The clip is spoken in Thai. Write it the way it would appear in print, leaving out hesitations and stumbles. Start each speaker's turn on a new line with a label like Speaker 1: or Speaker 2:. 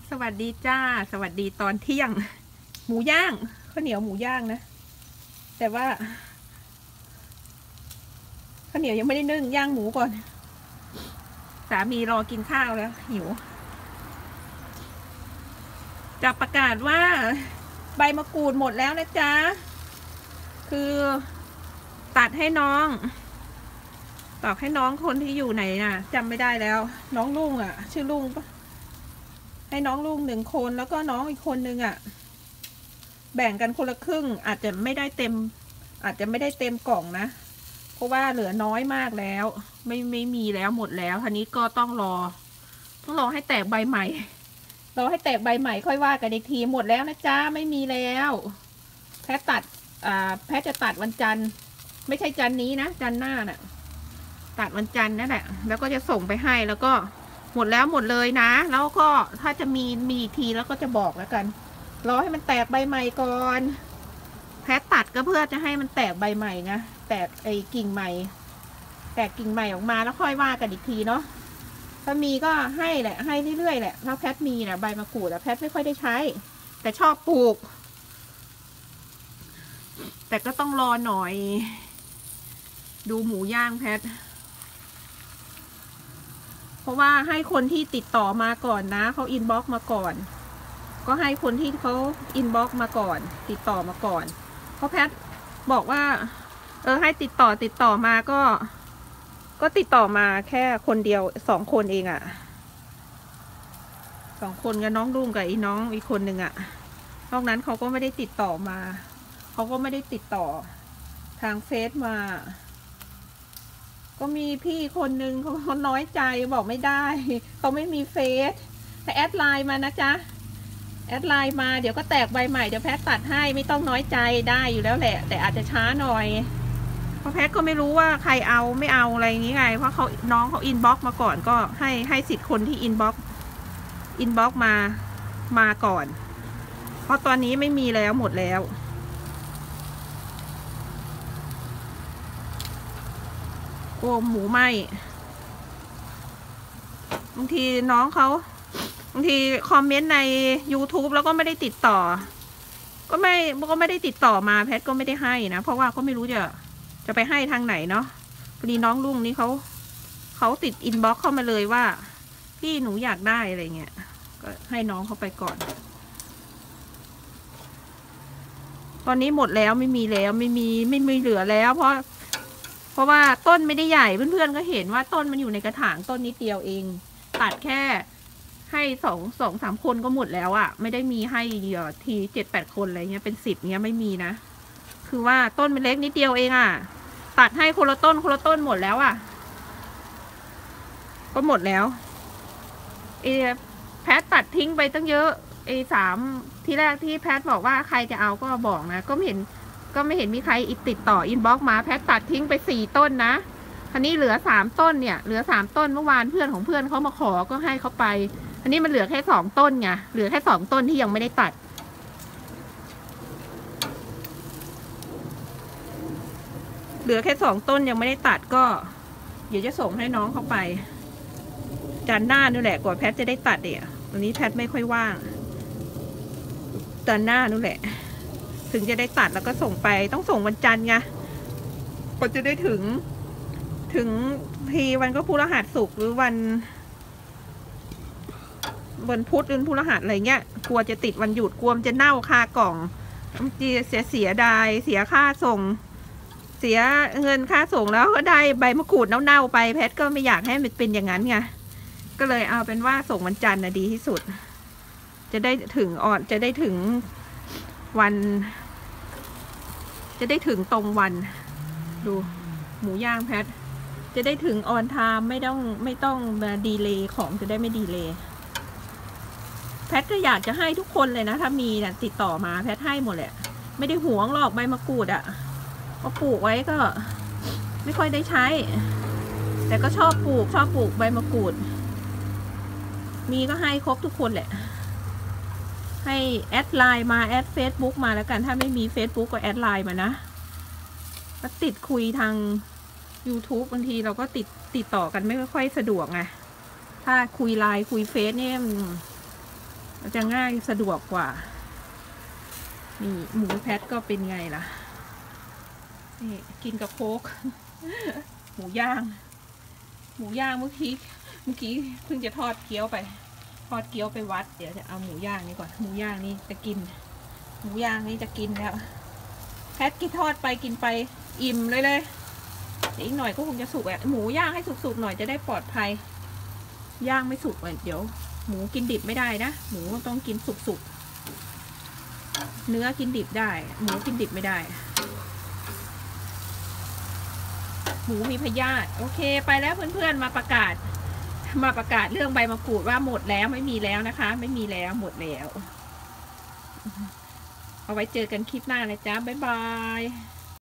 Speaker 1: สวัสดีจ้าสวัสดีตอนเที่ยงหมูย่างข้าวเหนียวหมูย่างนะแต่ว่าข้าวเหนียวยังไม่ได้นึ่งย่างหมูก่อนสามีรอกินข้าวแล้วหิวจะประกาศว่าใบมะกรูดหมดแล้วนะจ๊ะคือตัดให้น้องคนที่อยู่ไหนน่ะจำไม่ได้แล้วน้องลุงอ่ะชื่อลุงปะให้น้องลุง1 คนแล้วก็น้องอีกคนนึงอ่ะแบ่งกันคนละครึ่งอาจจะไม่ได้เต็มกล่องนะเพราะว่าเหลือน้อยมากแล้วไม่มีแล้วหมดแล้วทีนี้ก็ต้องรอให้แตกใบใหม่ค่อยว่ากันอีกทีหมดแล้วนะจ๊ะไม่มีแล้วแพทจะตัดวันจันทร์ไม่ใช่จันทร์นี้นะจันทร์หน้าน่ะตัดวันจันทร์นั่นแหละแล้วก็จะส่งไปให้แล้วก็หมดแล้วหมดเลยนะแล้วก็ถ้าจะมีอีกทีแล้วก็จะบอกแล้วกันรอให้มันแตกใบใหม่ก่อนแพทตัดก็เพื่อจะให้มันแตกใบใหม่นะแตกกิ่งใหม่ออกมาแล้วค่อยว่ากันอีกทีเนาะถ้ามีก็ให้แหละให้เรื่อยๆแหละถ้าแพทมีนะใบมะกรูดแพทไม่ค่อยได้ใช้แต่ชอบปลูกแต่ก็ต้องรอหน่อยดูหมูย่างแพทเพราะว่าให้คนที่ติดต่อมาก่อนนะเขาอินบ็อกซ์มาก่อนก็ให้คนที่เขาอินบ็อกซ์มาก่อนติดต่อมาก่อนเพราะแพทบอกว่าให้ติดต่อมาก็ติดต่อมาแค่คนเดียว2 คนเองอ่ะ2 คนกับน้องลุงกับน้องอีกคนหนึ่งอ่ะนอกนั้นเขาก็ไม่ได้ติดต่อมาเขาก็ไม่ได้ติดต่อทางเฟซมาก็มีพี่คนนึงเขาน้อยใจบอกไม่ได้เขาไม่มีเฟซแต่แอดไลน์มานะจ๊ะแอดไลน์มาเดี๋ยวก็แตกใบใหม่เดี๋ยวแพทตัดให้ไม่ต้องน้อยใจได้อยู่แล้วแหละแต่อาจจะช้าหน่อยเพราะแพทก็ไม่รู้ว่าใครเอาไม่เอาอะไรอย่างนี้ไงเพราะน้องเขาอินบ็อกซ์มาก่อนก็ให้สิทธิ์คนที่อินบ็อกซ์มาก่อนเพราะตอนนี้ไม่มีแล้วหมดแล้วโอ้หมูไหมบางทีน้องเขาบางทีคอมเมนต์ใน YouTube แล้วก็ไม่ได้ติดต่อก็ไม่ได้ติดต่อมาแพทก็ไม่ได้ให้นะเพราะว่าก็ไม่รู้จะไปให้ทางไหนเนาะพอดีน้องลุงนี่เขาติดอินบ็อกซ์เข้ามาเลยว่าพี่หนูอยากได้อะไรเงี้ยก็ให้น้องเขาไปก่อนตอนนี้หมดแล้วไม่มีแล้วไม่มีเหลือแล้วเพราะว่าต้นไม่ได้ใหญ่เพื่อนๆก็เห็นว่าต้นมันอยู่ในกระถางต้นนิดเดียวเองตัดแค่ให้2-3 คนก็หมดแล้วอะไม่ได้มีให้เดียวที7-8 คนอะไรเงี้ยเป็น10เงี้ยไม่มีนะคือว่าต้นมันเล็กนิดเดียวเองอะตัดให้คนละต้นหมดแล้วอะก็หมดแล้วแพทตัดทิ้งไปตั้งเยอะ3ที่แรกที่แพทบอกว่าใครจะเอาก็บอกนะก็ไม่เห็นมีใครติดต่ออินบ็อกซ์มาแพทตัดทิ้งไป4 ต้นนะทีนี้เหลือ3 ต้นเนี่ยเหลือ3 ต้นเมื่อวานเพื่อนของเพื่อนเขามาขอก็ให้เขาไปทีนี้มันเหลือแค่2 ต้นไงเหลือแค่2 ต้นที่ยังไม่ได้ตัดเหลือแค่2 ต้นยังไม่ได้ตัดก็เดี๋ยวจะส่งให้น้องเขาไปจันทร์หน้านู่นแหละกว่าแพทจะได้ตัดเนี่ยวันนี้แพทไม่ค่อยว่างจันทร์หน้านู่นแหละถึงจะได้ตัดแล้วก็ส่งไปต้องส่งวันจันทร์ไงก็จะได้ถึงทีวันก็พฤหัสศุกร์หรือวันพุธหรือพฤหัสอะไรเงี้ยกลัวจะติดวันหยุดกลัวจะเน่าคากล่องจะเสียดายเสียค่าส่งเสียเงินค่าส่งแล้วก็ได้ใบมะกรูดเน่าๆไปแพทก็ไม่อยากให้มันเป็นอย่างนั้นไงก็เลยเอาเป็นว่าส่งวันจันทร์นะดีที่สุดจะได้ถึงจะได้ถึงวันจะได้ถึงตรงวันดูหมูย่างแพทจะได้ถึงออนไทม์ไม่ต้องมาดีเลย์ของจะได้ไม่ดีเลย์แพทก็อยากจะให้ทุกคนเลยนะถ้ามีนะติดต่อมาแพทให้หมดแหละไม่ได้หวงหรอกใบมะกรูดอ่ะก็ปลูกไว้ก็ไม่ค่อยได้ใช้แต่ก็ชอบปลูกใบมะกรูดมีก็ให้ครบทุกคนแหละให้แอดไลน์มาแอดเฟซบุ๊กมาแล้วกันถ้าไม่มีเฟซบุ๊กก็แอดไลน์มานะก็ติดคุยทาง YouTube บางทีเราก็ติดต่อกันไม่ค่อยสะดวกไงถ้าคุยไลน์คุยเฟซเนี่ยมันมันจะง่ายสะดวกกว่านี่หมูแพทก็เป็นไงล่ะนี่กินกับโค้ก หมูย่างเมื่อกี้เพิ่งจะทอดเกี๊ยวไปวัดเดี๋ยวจะเอาหมูย่างนี่ก่อนหมูย่างนี่จะกินแล้วแพทกินทอดไปกินไปอิ่มเลยอีกหน่อยก็คงจะสุกหมูย่างให้สุกๆหน่อยจะได้ปลอดภัยย่างไม่สุกเดี๋ยวหมูกินดิบไม่ได้นะหมูต้องกินสุกเนื้อกินดิบได้หมูกินดิบไม่ได้หมูมีพยาธิโอเคไปแล้วเพื่อนๆมาประกาศเรื่องใบมะกรูดว่าหมดแล้วไม่มีแล้วนะคะไม่มีแล้วหมดแล้วเอาไว้เจอกันคลิปหน้านะจ๊ะบ๊ายบาย